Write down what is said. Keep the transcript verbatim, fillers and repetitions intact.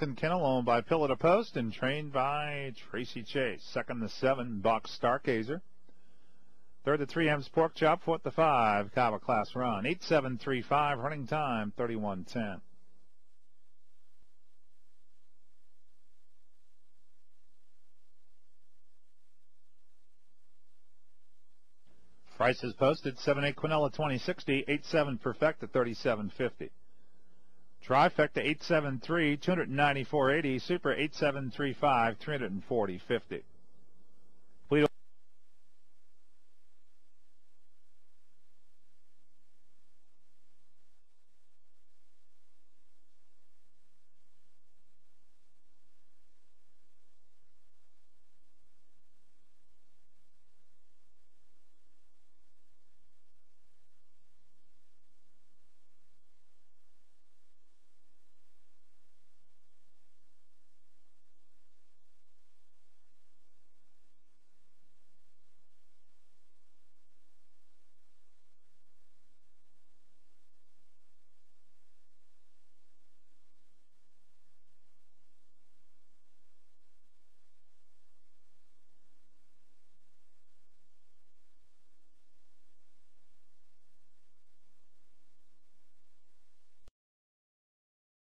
Washington Kennel, owned by Pillar to Post and trained by Tracy Chase. Second to seven, Buck Stargazer. Third to three, M's Pork Chop. Fourth to five, Kava Class Run. eight seven three five, running time thirty-one ten. Prices posted: seven eight Quinella twenty sixty, eight seven Perfecta thirty-seven fifty. Trifecta eight seven three, two ninety-four eighty, Super eight seven three five, three forty fifty.